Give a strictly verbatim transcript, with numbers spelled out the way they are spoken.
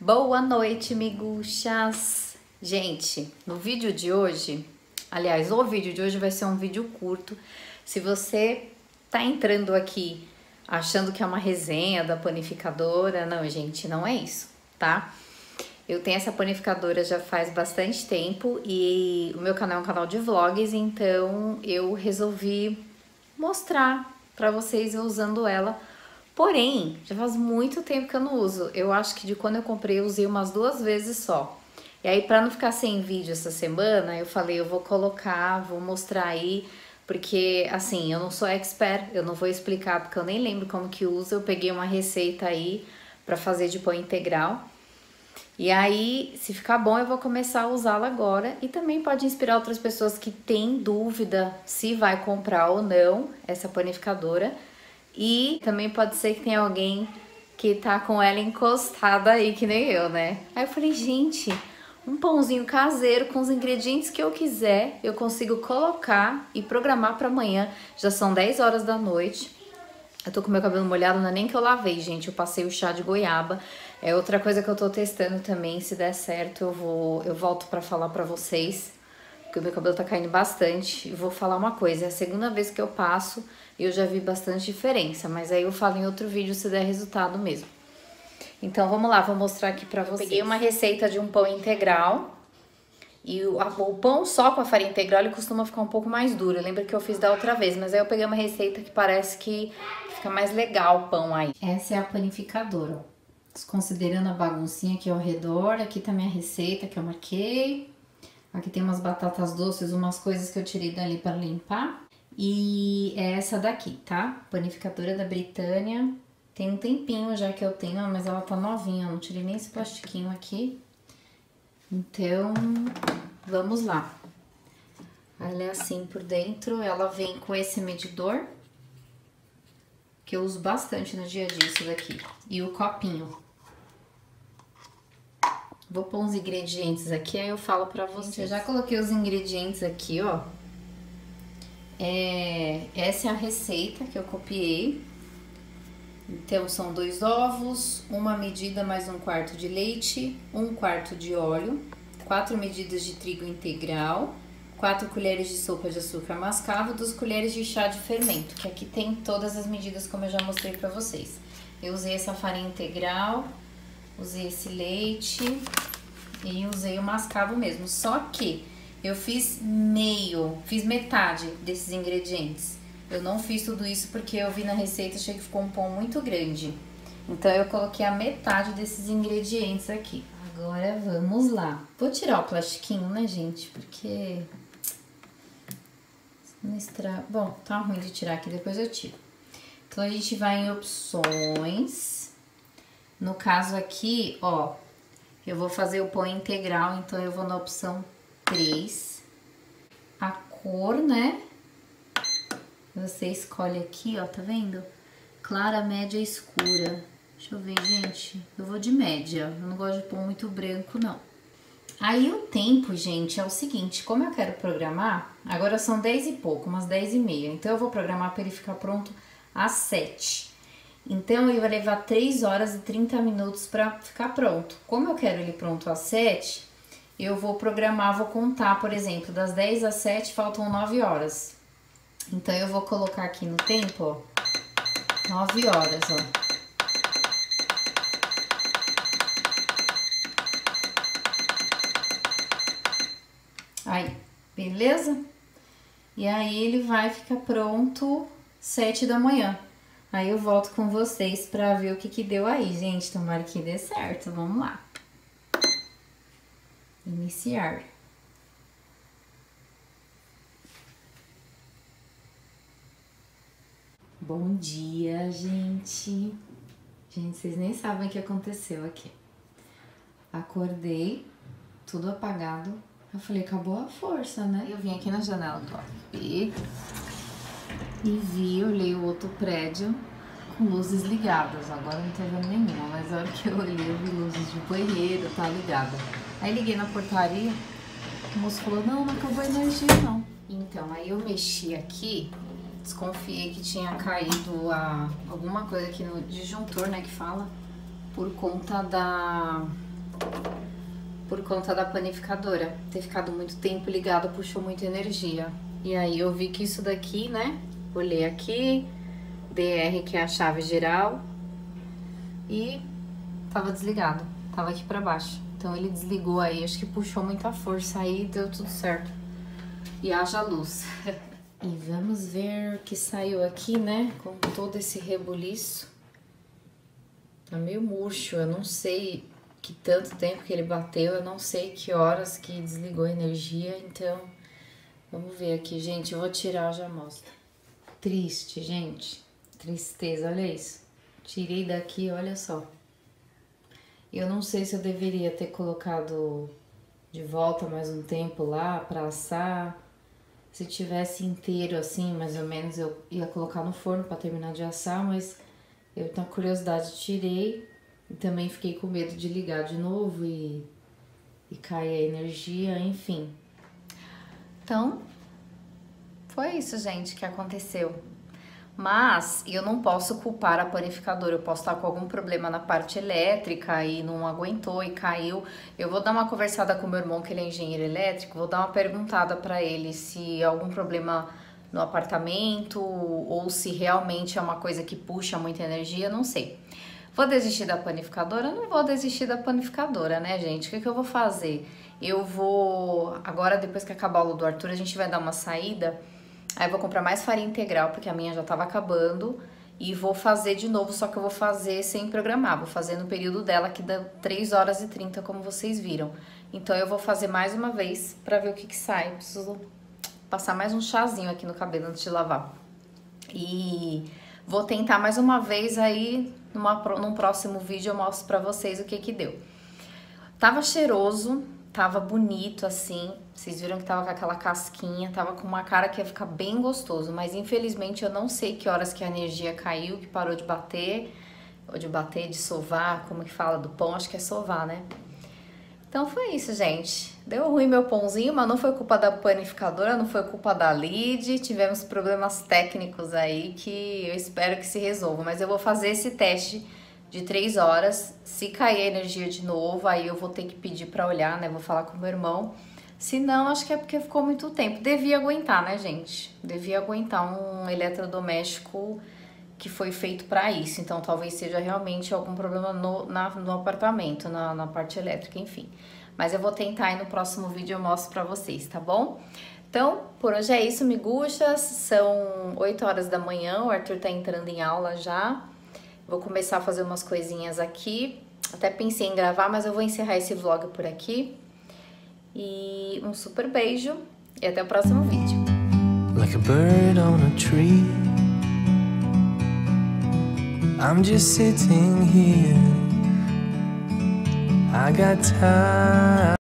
Boa noite, miguxas! Gente, no vídeo de hoje, aliás, o vídeo de hoje vai ser um vídeo curto. Se você tá entrando aqui achando que é uma resenha da panificadora, não, gente, não é isso, tá? Eu tenho essa panificadora já faz bastante tempo e o meu canal é um canal de vlogs, então eu resolvi mostrar pra vocês eu usando ela. Porém, já faz muito tempo que eu não uso. Eu acho que de quando eu comprei eu usei umas duas vezes só. E aí, pra não ficar sem vídeo essa semana, eu falei, eu vou colocar, vou mostrar aí, porque assim, eu não sou expert, eu não vou explicar porque eu nem lembro como que usa. Eu peguei uma receita aí pra fazer de pão integral. E aí, se ficar bom, eu vou começar a usá-la agora. E também pode inspirar outras pessoas que têm dúvida se vai comprar ou não essa panificadora. E também pode ser que tenha alguém que tá com ela encostada aí, que nem eu, né? Aí eu falei, gente, um pãozinho caseiro com os ingredientes que eu quiser, eu consigo colocar e programar para amanhã. Já são dez horas da noite. Eu tô com meu cabelo molhado, não é nem que eu lavei, gente. Eu passei o chá de goiaba. É outra coisa que eu tô testando também. Se der certo, eu vou, eu volto pra falar pra vocês. Porque o meu cabelo tá caindo bastante. E vou falar uma coisa, é a segunda vez que eu passo e eu já vi bastante diferença. Mas aí eu falo em outro vídeo se der resultado mesmo. Então vamos lá, vou mostrar aqui pra vocês. Eu peguei uma receita de um pão integral. E o, a, o pão só com a farinha integral, ele costuma ficar um pouco mais duro. Lembra que eu fiz da outra vez, mas aí eu peguei uma receita que parece que fica mais legal o pão aí. Essa é a panificadora, ó. Considerando a baguncinha aqui ao redor, aqui tá minha receita que eu marquei. Aqui tem umas batatas doces, umas coisas que eu tirei dali para limpar. E é essa daqui, tá? Panificadora da Britânia. Tem um tempinho já que eu tenho, mas ela tá novinha, eu não tirei nem esse plastiquinho aqui. Então, vamos lá. Ela é assim por dentro, ela vem com esse medidor, que eu uso bastante no dia a dia, isso daqui. E o copinho. Vou pôr uns ingredientes aqui, aí eu falo pra vocês. Eu já coloquei os ingredientes aqui, ó. É, essa é a receita que eu copiei. Então, são dois ovos, uma medida mais um quarto de leite, um quarto de óleo, quatro medidas de trigo integral, quatro colheres de sopa de açúcar mascavo, duas colheres de chá de fermento, que aqui tem todas as medidas como eu já mostrei pra vocês. Eu usei essa farinha integral, usei esse leite e usei o mascavo mesmo, só que eu fiz meio, fiz metade desses ingredientes. Eu não fiz tudo isso porque eu vi na receita, achei que ficou um pão muito grande. Então eu coloquei a metade desses ingredientes aqui. Agora vamos lá. Vou tirar o plastiquinho, né, gente? Porque... não estra... Bom, tá ruim de tirar aqui, depois eu tiro. Então a gente vai em opções. No caso aqui, ó, eu vou fazer o pão integral, então eu vou na opção três. A cor, né? Você escolhe aqui, ó, tá vendo? Clara, média, escura. Deixa eu ver, gente. Eu vou de média. Eu não gosto de pão muito branco, não. Aí o tempo, gente, é o seguinte. Como eu quero programar, agora são dez e pouco, umas dez e meia. Então eu vou programar para ele ficar pronto às sete. Então ele vai levar três horas e trinta minutos para ficar pronto. Como eu quero ele pronto às sete, eu vou programar, vou contar, por exemplo, das dez às sete faltam nove horas. Então, eu vou colocar aqui no tempo, ó, nove horas, ó. Aí, beleza? E aí, ele vai ficar pronto sete da manhã. Aí, eu volto com vocês pra ver o que que deu aí, gente. Tomara que dê certo. Vamos lá. Iniciar. Bom dia, gente. Gente, vocês nem sabem o que aconteceu aqui. Acordei, tudo apagado. Eu falei, acabou a força, né? Eu vim aqui na janela do lado e, e vi, olhei o outro prédio com luzes ligadas. Agora não tô vendo nenhuma, mas a hora que eu olhei, eu vi luzes de banheiro, tá ligada. Aí liguei na portaria, o moço falou, não, não acabou a energia, não. Então, aí eu mexi aqui. Desconfiei que tinha caído a, alguma coisa aqui no disjuntor, né, que fala, por conta da, por conta da panificadora. Ter ficado muito tempo ligado puxou muita energia. E aí eu vi que isso daqui, né? Olhei aqui, D R, que é a chave geral, e tava desligado, tava aqui pra baixo. Então ele desligou aí, acho que puxou muita força aí, deu tudo certo. E haja luz. E vamos ver o que saiu aqui, né? Com todo esse rebuliço. Tá meio murcho, eu não sei que tanto tempo que ele bateu, eu não sei que horas que desligou a energia, então vamos ver aqui, gente, eu vou tirar, já mostro. Triste, gente, tristeza, olha isso. Tirei daqui, olha só. Eu não sei se eu deveria ter colocado de volta mais um tempo lá pra assar. Se tivesse inteiro assim, mais ou menos, eu ia colocar no forno pra terminar de assar, mas eu, na curiosidade, tirei. E também fiquei com medo de ligar de novo e, e cair a energia, enfim. Então, foi isso, gente, que aconteceu. Mas eu não posso culpar a panificadora, eu posso estar com algum problema na parte elétrica e não aguentou e caiu. Eu vou dar uma conversada com meu irmão, que ele é engenheiro elétrico, vou dar uma perguntada para ele se algum problema no apartamento ou se realmente é uma coisa que puxa muita energia, não sei. Vou desistir da panificadora? Não vou desistir da panificadora, né, gente? O que, que eu vou fazer? Eu vou... Agora, depois que acabar o aula do Arthur, a gente vai dar uma saída. Aí eu vou comprar mais farinha integral, porque a minha já tava acabando. E vou fazer de novo, só que eu vou fazer sem programar. Vou fazer no período dela, que dá três horas e trinta, como vocês viram. Então eu vou fazer mais uma vez pra ver o que que sai. Preciso passar mais um chazinho aqui no cabelo antes de lavar. E vou tentar mais uma vez aí, numa, num próximo vídeo eu mostro pra vocês o que que deu. Tava cheiroso, tava bonito assim, vocês viram que tava com aquela casquinha, tava com uma cara que ia ficar bem gostoso, mas infelizmente eu não sei que horas que a energia caiu, que parou de bater, ou de bater, de sovar, como que fala, do pão, acho que é sovar, né? Então foi isso, gente. Deu ruim meu pãozinho, mas não foi culpa da panificadora, não foi culpa da Lid. Tivemos problemas técnicos aí que eu espero que se resolvam. Mas eu vou fazer esse teste de três horas. Se cair a energia de novo, aí eu vou ter que pedir pra olhar, né? Vou falar com meu irmão. Se não, acho que é porque ficou muito tempo. Devia aguentar, né, gente? Devia aguentar um eletrodoméstico que foi feito para isso, então talvez seja realmente algum problema no, na, no apartamento, na, na parte elétrica, enfim. Mas eu vou tentar e no próximo vídeo eu mostro para vocês, tá bom? Então, por hoje é isso, miguxas, são oito horas da manhã, o Arthur tá entrando em aula já. Vou começar a fazer umas coisinhas aqui, até pensei em gravar, mas eu vou encerrar esse vlog por aqui. E um super beijo e até o próximo vídeo. Like a bird on a tree, I'm just sitting here. I got time.